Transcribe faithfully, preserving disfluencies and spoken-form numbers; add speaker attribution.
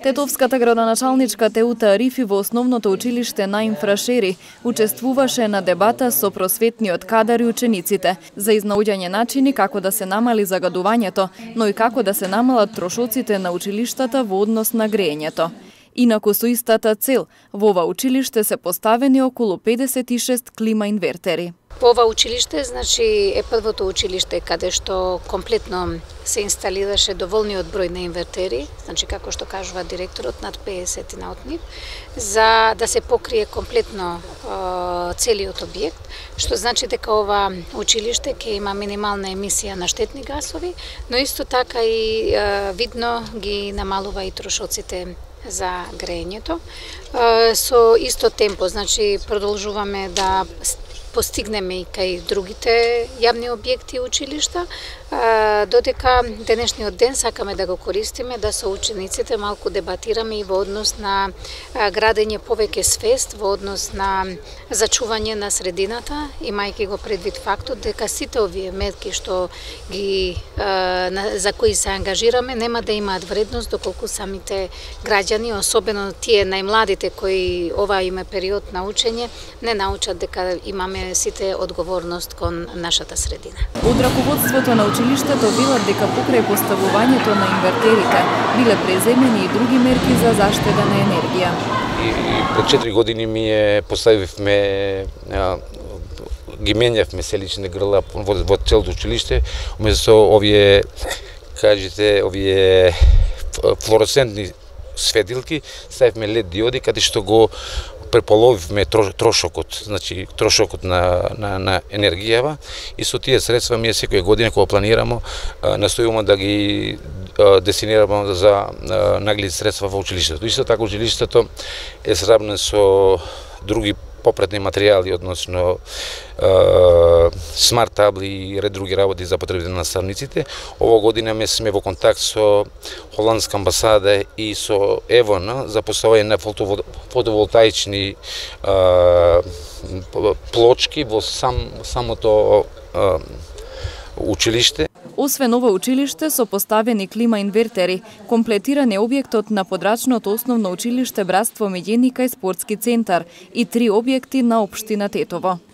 Speaker 1: Тетовската градоначалничка Теута Арифи во основното училиште на Инфрашери учествуваше на дебата со просветниот кадар и учениците за изнаоѓање начини како да се намали загадувањето, но и како да се намалат трошоците на училиштата во однос на грејењето. Инаку со истата цел, во ова училиште се поставени околу педесет и шест клима инвертери.
Speaker 2: Во ова училиште, значи, е првото училиште каде што комплетно се инсталираше доволниот број на инвертери, значи како што кажува директорот, над педесет на од нив, за да се покрие комплетно е, целиот објект, што значи дека ова училиште ќе има минимална емисија на штетни гасови, но исто така и е, видно ги намалува и трошоците за грејењето. Е, со исто темпо, значи продолжуваме да постигнеме и кај другите јавни објекти и училишта, додека денешниот ден сакаме да го користиме да со учениците малку дебатираме и во однос на градење повеќе свест, во однос на зачување на средината, имајќи го предвид фактот дека сите овие мерки што ги за кои се ангажираме нема да имаат вредност доколку самите граѓани, особено тие најмладите кои ова им е период на учење, не научат дека имаме сите одговорност кон нашата средина.
Speaker 1: Од раководството на училиштето велат дека покрај поставувањето на инвертерите биле преземени и други мерки за заштеда на енергија.
Speaker 3: И пред четири години ми е поставивме ги менјавме селични грла во, во целото училиште, уместо овие, кажете, овие флуоресцентни светилки, ставивме лед диоди каде што го преполовивме трошокот, значи трошокот на, на, на енергијава, и со тие средства ние секоја година кога планираме настојуваме да ги дестинираме за наглед средства во училиштето. Исто така училиштето е сравнено со други попретни материјали, односно е, смарт табли и ред други работи за потребите на наставниците. Ова година ме сме во контакт со Холандска амбасада и со ЕВОН за поставање на фотоволтаични е, плочки во сам, самото е, училиште.
Speaker 1: Освен ова училиште со поставени клима инвертери, комплетиран е објектот на подрачното основно училиште Братство Меѓеника и спортски центар и три објекти на општина Тетово.